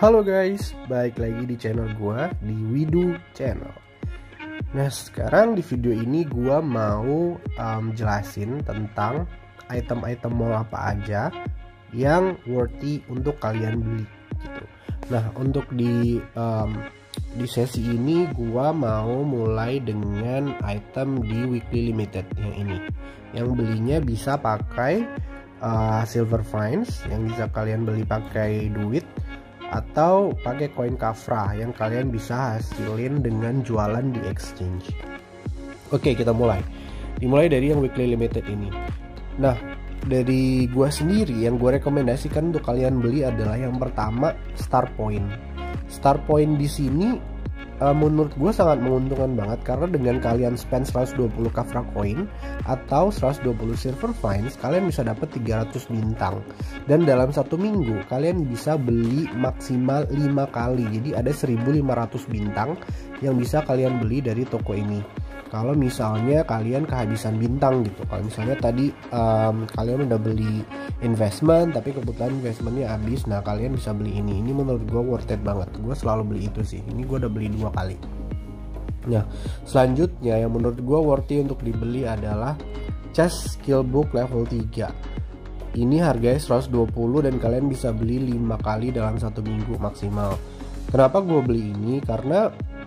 Halo guys, balik lagi di channel gua di Widu Channel. Nah sekarang di video ini gua mau jelasin tentang item-item mall apa aja yang worthy untuk kalian beli gitu. Nah untuk di sesi ini gua mau mulai dengan item di weekly limited yang ini, yang belinya bisa pakai silver finds yang bisa kalian beli pakai duit atau pakai koin kafra yang kalian bisa hasilin dengan jualan di exchange. Oke, kita mulai. Dimulai dari yang weekly limited ini. Nah, dari gua sendiri yang gue rekomendasikan untuk kalian beli adalah yang pertama Star Point. Star Point di sini menurut gue sangat menguntungkan banget karena dengan kalian spend 120 kafra coin atau 120 silver finds, kalian bisa dapat 300 bintang, dan dalam satu minggu kalian bisa beli maksimal 5 kali. Jadi ada 1500 bintang yang bisa kalian beli dari toko ini kalau misalnya kalian kehabisan bintang gitu. Kalau misalnya tadi kalian udah beli investment tapi kebetulan investmentnya habis, nah kalian bisa beli ini. Ini menurut gue worth it banget. Gue selalu beli itu sih. Ini gue udah beli 2 kali. Nah selanjutnya yang menurut gue worthy untuk dibeli adalah chest skill book level 3. Ini harganya 120 dan kalian bisa beli 5 kali dalam satu minggu maksimal. Kenapa gue beli ini? Karena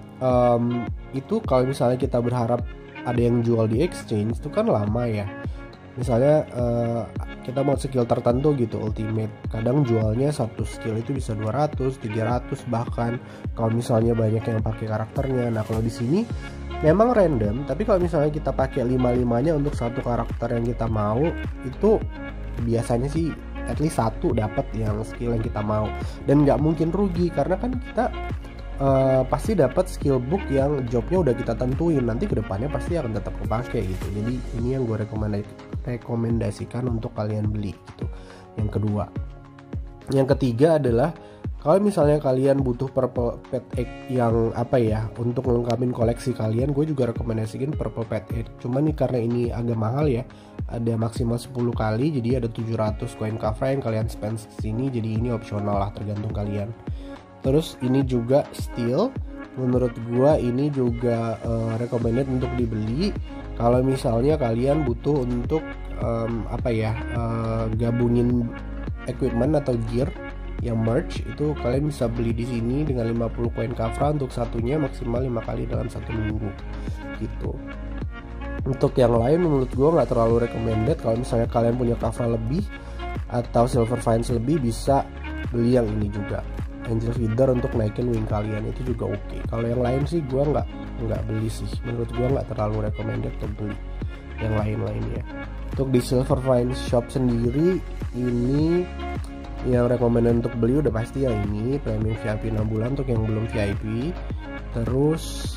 itu kalau misalnya kita berharap ada yang jual di exchange itu kan lama ya. Misalnya kita mau skill tertentu gitu ultimate, kadang jualnya satu skill itu bisa 200, 300 bahkan kalau misalnya banyak yang pakai karakternya. Nah kalau di sini memang random, tapi kalau misalnya kita pakai 5-5-nya untuk satu karakter yang kita mau, itu biasanya sih at least satu dapat yang skill yang kita mau, dan nggak mungkin rugi karena kan kita pasti dapat skill book yang jobnya udah kita tentuin, nanti kedepannya pasti akan tetap kepake gitu. Jadi ini yang gue rekomendasikan untuk kalian beli gitu. Yang kedua, yang ketiga adalah kalau misalnya kalian butuh purple pet egg yang apa ya untuk melengkapi koleksi kalian, gue juga rekomendasikan purple pet egg. Cuman nih karena ini agak mahal ya, ada maksimal 10 kali, jadi ada 700 koin kafra yang kalian spend sini, jadi ini opsional lah tergantung kalian. Terus ini juga steel, menurut gua ini juga recommended untuk dibeli kalau misalnya kalian butuh untuk gabungin equipment atau gear yang merge, itu kalian bisa beli di sini dengan 50 koin kafra untuk satunya maksimal 5 kali dalam satu minggu gitu. Untuk yang lain menurut gua nggak terlalu recommended. Kalau misalnya kalian punya kafra lebih atau silver finds lebih, bisa beli yang ini juga, Angel Feeder, untuk naikin wing kalian, itu juga oke. Kalau yang lain sih gue nggak beli sih, menurut gue nggak terlalu recommended untuk beli yang lainnya. Untuk di Silver Find Shop sendiri, ini yang recommended untuk beli udah pasti yang ini premium VIP 6 bulan untuk yang belum VIP. Terus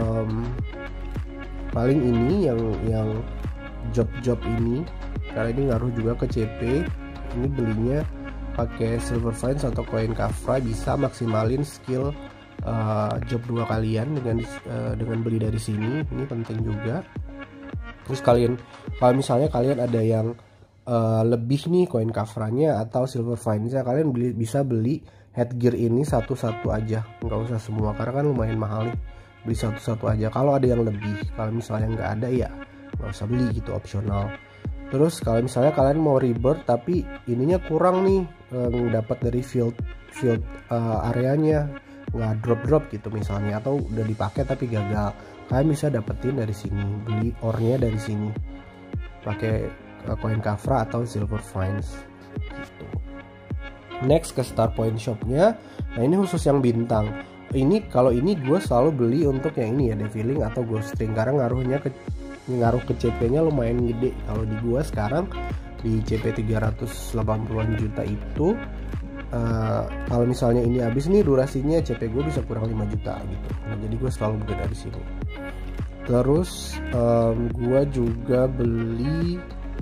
paling ini yang job ini karena ini ngaruh juga ke CP. Ini belinya pakai silver finds atau koin kafra, bisa maksimalin skill job 2 kalian dengan beli dari sini. Ini penting juga. Terus kalau misalnya kalian ada yang lebih nih koin kafranya atau silver findsnya, kalian bisa beli headgear ini satu-satu aja, nggak usah semua karena kan lumayan mahal nih. Beli satu-satu aja kalau ada yang lebih. Kalau misalnya nggak ada ya nggak usah beli gitu, opsional. Terus kalau misalnya kalian mau rebirth tapi ininya kurang nih, dapat dari field areanya nggak drop gitu misalnya, atau udah dipakai tapi gagal, kalian bisa dapetin dari sini, beli ornya dari sini pakai koin kafra atau silver finds gitu. Next ke Star Point Shopnya. Nah ini khusus yang bintang. Ini kalau ini gue selalu beli untuk yang ini ya, Deviling atau Ghosting, karena ngaruh ke CP-nya lumayan gede. Kalau di gua sekarang di CP 380-an juta itu kalau misalnya ini habis nih durasinya, CP gue bisa kurang 5 juta gitu. Nah, jadi gue selalu beli dari sini. Terus gua juga beli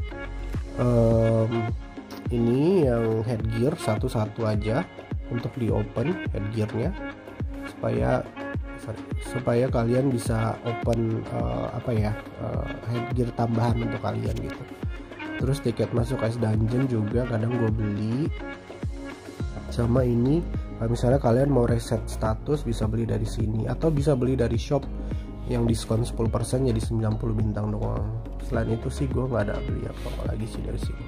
ini yang headgear satu-satu aja untuk di open headgearnya supaya kalian bisa open headgear tambahan untuk kalian gitu. Terus tiket masuk Ice Dungeon juga kadang gue beli. Sama ini Misalnya kalian mau reset status bisa beli dari sini, atau bisa beli dari shop yang diskon 10% jadi 90 bintang doang. Selain itu sih gue nggak ada beli apa lagi sih dari sini.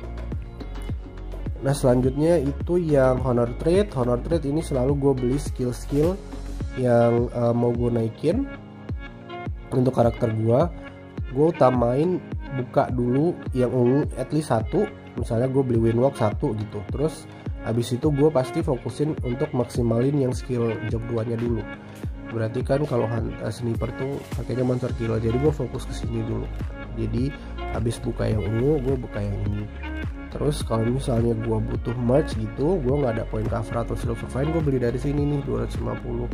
Nah selanjutnya itu yang honor trade. Honor trade ini selalu gue beli skill-skill yang mau gue naikin untuk karakter gue utamain buka dulu yang ungu at least 1. Misalnya gue beli windwalk 1 gitu, terus habis itu gue pasti fokusin untuk maksimalin yang skill job 2 nya dulu. Berarti kan kalau sniper tuh pakainya monster kill, jadi gue fokus ke sini dulu. Jadi habis buka yang ungu gue buka yang ini. Terus kalau misalnya gue butuh merch gitu, gue nggak ada poin cover atau silver fine, gue beli dari sini nih 250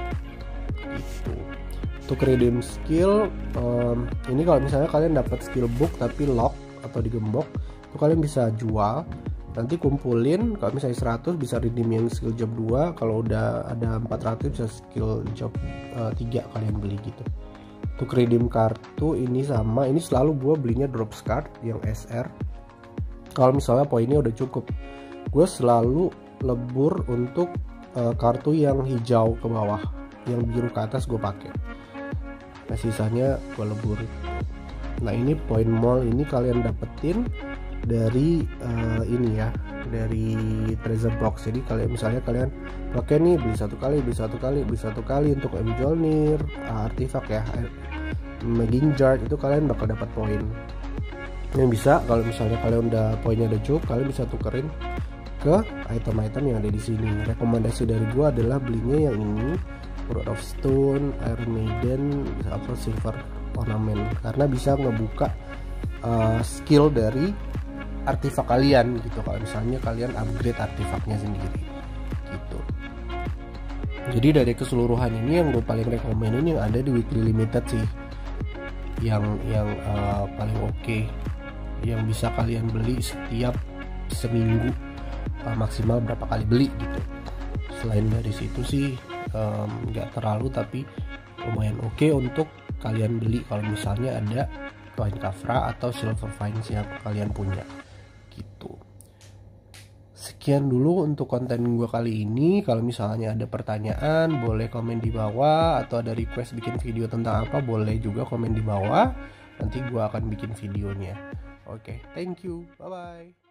gitu. Untuk redeem skill ini kalau misalnya kalian dapat skill book tapi lock atau digembok, itu kalian bisa jual, nanti kumpulin. Kalau misalnya 100 bisa redeem yang skill job 2, kalau udah ada 400 bisa skill job 3 kalian beli gitu. Untuk redeem kartu ini sama, ini selalu gue belinya drop card yang SR. Kalau misalnya poinnya udah cukup, gue selalu lebur untuk kartu yang hijau ke bawah, yang biru ke atas gue pakai. Nah sisanya gue lebur. Nah ini poin mall ini kalian dapetin dari ini ya, dari treasure box. Jadi kalian misalnya kalian pakai nih, beli satu kali untuk Mjolnir, artifak ya, Maging Jar, itu kalian bakal dapat poin. Yang bisa kalau misalnya kalian udah poinnya udah cukup, kalian bisa tukerin ke item-item yang ada di sini. Rekomendasi dari gua adalah belinya yang ini, Rod of Stone, Iron Maiden, atau Silver Ornament, karena bisa ngebuka skill dari artifak kalian gitu. Kalau misalnya kalian upgrade artifaknya sendiri gitu. Jadi dari keseluruhan ini yang gue paling rekomenin yang ada di weekly limited sih, yang paling oke, yang bisa kalian beli setiap seminggu, maksimal berapa kali beli gitu. Selain dari situ sih nggak terlalu, tapi lumayan oke untuk kalian beli kalau misalnya ada coin kafra atau silver fines yang kalian punya gitu. Sekian dulu untuk konten gue kali ini. Kalau misalnya ada pertanyaan boleh komen di bawah, atau ada request bikin video tentang apa boleh juga komen di bawah, nanti gue akan bikin videonya. Oke, thank you, bye bye.